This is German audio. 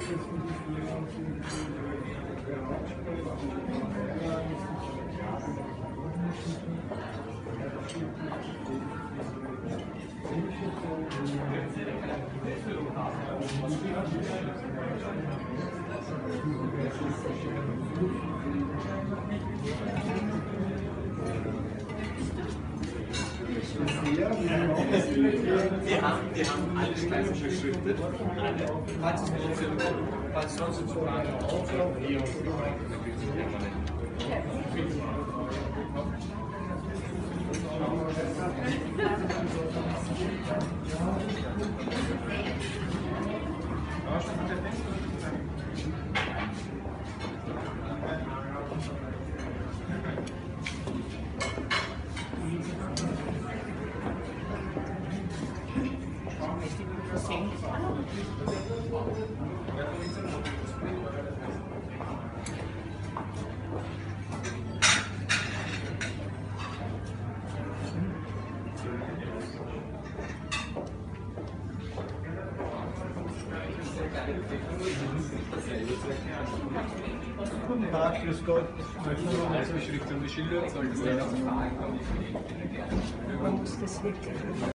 Die haben alles gleich beschriftet. Falls sonst zu fragen, Guten Tag, grüß Gott. als Beschriftung des Schilders soll das